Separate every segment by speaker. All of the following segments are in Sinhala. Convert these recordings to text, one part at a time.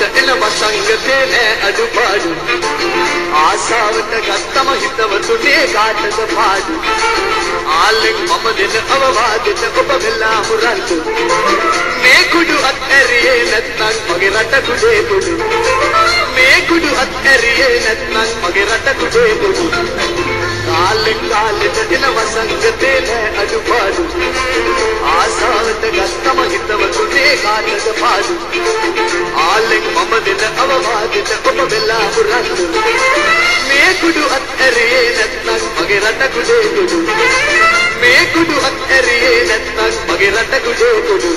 Speaker 1: එනවා සංගතේ නෑ අඩුපාඩු ආසාවට ගත්තම හිතවතුනේ කාටද පාඩු ආලෙන් මම දෙන අවවාදෙට ඔබ වෙලා මුරන්තු මේ කුඩු අත්හැරියේ නැත්නම් මගේ රට කුඩේ කුඩු මේ කුඩු අත්හැරියේ නැත්නම් මගේ රට කුඩේ කුඩු කාලෙන් කාලෙට එනවා සංගතේ නෑ අඩුපාඩු ආසාවට ගත්තම හිතවතුනේ කාටද පාඩු ආලෙන් මම දෙන අවවාදෙට ඔබ වෙලා මුරන්තු මේ කුඩු අත්හැරියේ නැත්නම් මගේ රට කුඩේ කුඩු මේ කුඩු අත්හැරියේ නැත්නම් මගේ රට කුඩේ කුඩු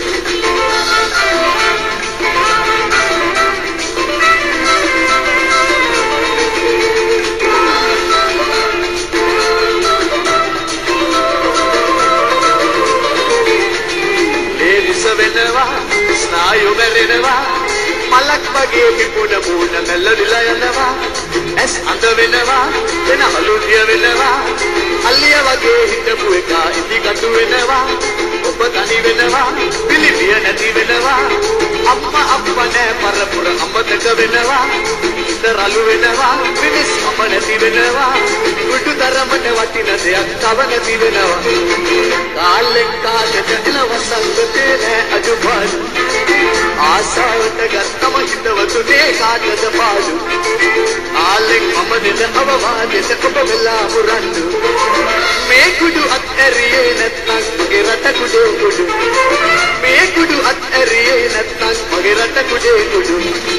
Speaker 1: වෙනවා ස්නායු මැරෙනවා මලක් වගේ පිපුණ මූණ මැල්ලවිලා යනවා ඇස් අඳ වෙනවා වෙන හලුදිය වෙනවා අල්ලිය වගේ හිටපු එක ඉදිකටු වෙනවා ඔබ තනි වෙනවා පිළිවිය නැති වෙනවා අම්මා අප්පා නෑ පරපුර අමතක වෙනවා හිත රළු වෙනවා මිනිස් අප නැති වෙනවා කුඩු තරමට වටින දෙයක් තව නැති වෙනවා කාලෙන් කාලෙට එනවා සංගතේ නෑ අඩුපාඩු ආසාවට ගත්තම හිතවතුනේ කාටද පාඩු ආලෙන් මම දෙන අවවාදෙට ඔබ වෙලා මුරන්තු මේ කුඩු අත්හැරියේ නැත්නම් මගේ රට කුඩේ කුඩු මේ කුඩු අත්හැරියේ නැත්නම් මගේ රට කුඩේ කුඩු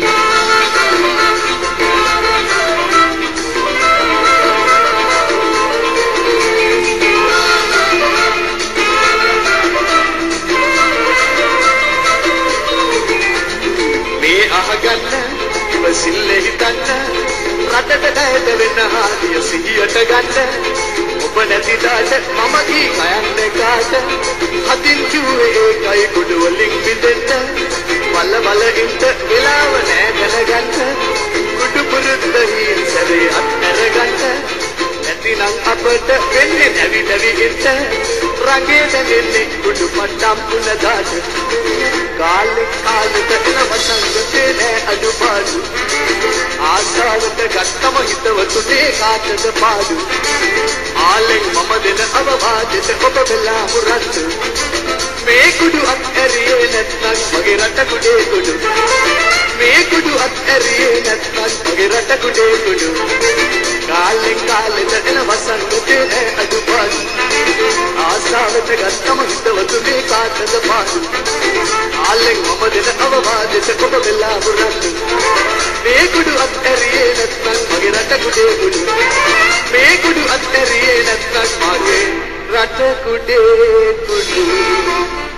Speaker 1: අහගන්න ඉවසිල්ල හිතන්න රටට දැයට වෙන්න හාදිය සිහියට ගන්න ඔබ නැති දාට මම දී කයන්න කාට හදින් කිව්වේ ඒකයි කුඩු වලින් මිදෙන්න වල වල ඉන්න වෙලාව නෑ දැනගන්න කුඩු පුරුද්ද හිල් සැරේ අත්හැරගන්න නැතිනම් අපට වෙන්නේ නැවි නැවි ඉන්න රංගේ දැනෙන්නේ කුඩු පට්ටම් පුන දාට කාලෙ කාලෙට එනවා සංගතේ නෑ අඩුපාඩු ආසාවට ගත්තම හිතවතුනේ කාටද පාඩු ආලෙන් මම දෙන අවවාදෙට ඔබ වෙලා මුරන්තු මේ කුඩු අත්හැරියේ නැත්නම් මගේ රට කුඩේ කුඩු මේ කුඩු අත්හැරියේ නැත්නම් මගේ රට කුඩේ කුඩු කාලෙන් කාලෙට එනවා සංගතේ නෑ අඩුපාඩු ආසාවට ගත්තම හිතවතුනේ කාටද පාඩු ආලෙන් මම දෙන අවවාදෙට ඔබ වෙලා මුරන්තු මේ කුඩු අත්හැරියේ නැත්නම් මගේ රට කුඩේ කුඩු මේ කුඩු අත්හැරියේ නැත්නම් මගේ රට කුඩේ කුඩු